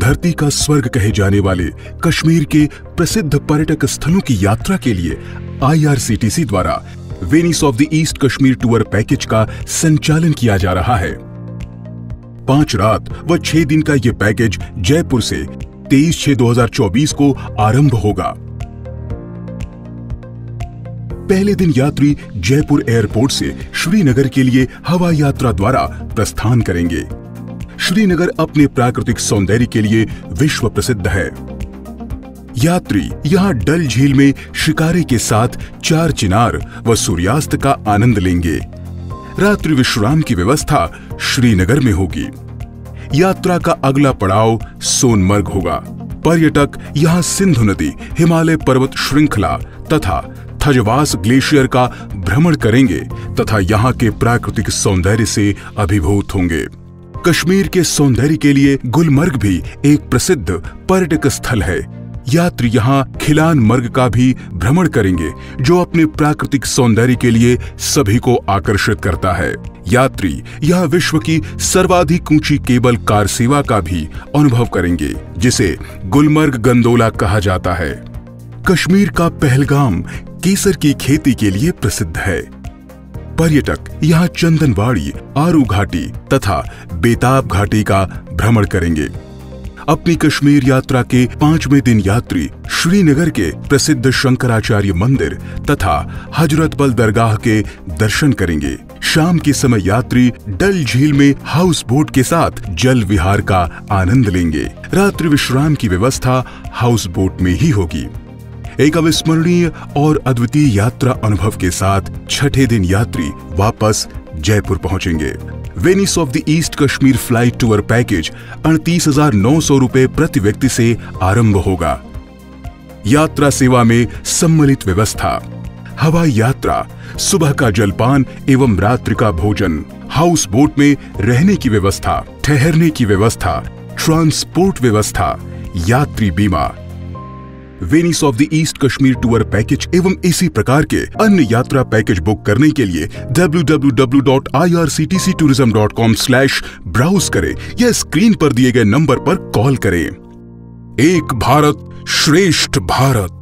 धरती का स्वर्ग कहे जाने वाले कश्मीर के प्रसिद्ध पर्यटक स्थलों की यात्रा के लिए IRCTC द्वारा Venice of the east Kashmir tour package का संचालन किया जा रहा है। 5 रात व 6 दिन का ये पैकेज जयपुर से 23/6/2024 को आरंभ होगा। पहले दिन यात्री जयपुर एयरपोर्ट से श्रीनगर के लिए हवाई यात्रा द्वारा प्रस्थान करेंगे। श्रीनगर अपने प्राकृतिक सौंदर्य के लिए विश्व प्रसिद्ध है। यात्री यहां डल झील में शिकारे के साथ 4 चिनार व सूर्यास्त का आनंद लेंगे। रात्रि विश्राम की व्यवस्था श्रीनगर में होगी। यात्रा का अगला पड़ाव सोनमर्ग होगा। पर्यटक यहां सिंधु नदी, हिमालय पर्वत श्रृंखला तथा थजवास ग्लेशियर का भ्रमण करेंगे तथा यहां के प्राकृतिक सौंदर्य से अभिभूत होंगे। कश्मीर के सौंदर्य के लिए गुलमर्ग भी एक प्रसिद्ध पर्यटक स्थल है। यात्री यहां खिलान मर्ग का भी भ्रमण करेंगे, जो अपने प्राकृतिक सौंदर्य के लिए सभी को आकर्षित करता है। यात्री यहां विश्व की सर्वाधिक ऊंची केबल कार सेवा का भी अनुभव करेंगे, जिसे गुलमर्ग गंदोला कहा जाता है। कश्मीर का पहलगाम केसर की खेती के लिए प्रसिद्ध है। पर्यटक यहां चंदनवाड़ी, आरू घाटी तथा बेताब घाटी का भ्रमण करेंगे। अपनी कश्मीर यात्रा के 5वें दिन यात्री श्रीनगर के प्रसिद्ध शंकराचार्य मंदिर तथा हजरत बल दरगाह के दर्शन करेंगे। शाम के समय यात्री डल झील में हाउस बोट के साथ जल विहार का आनंद लेंगे। रात्रि विश्राम की व्यवस्था हाउस बोट में ही होगी। एक अविस्मरणीय और अद्वितीय यात्रा अनुभव के साथ 6ठे दिन यात्री वापस जयपुर पहुंचेंगे। Venice of the east Kashmir flight tour package 38,900 रुपए प्रति व्यक्ति से आरंभ होगा। यात्रा सेवा में सम्मिलित व्यवस्था, हवाई यात्रा, सुबह का जलपान एवं रात्रि का भोजन, हाउस बोट में रहने की व्यवस्था, ठहरने की व्यवस्था, ट्रांसपोर्ट व्यवस्था, यात्री बीमा। Venice of the east Kashmir tour package एवं इसी प्रकार के अन्य यात्रा पैकेज बुक करने के लिए www.irctctourism.com/ ब्राउज करें या स्क्रीन पर दिए गए नंबर पर कॉल करें। एक भारत श्रेष्ठ भारत।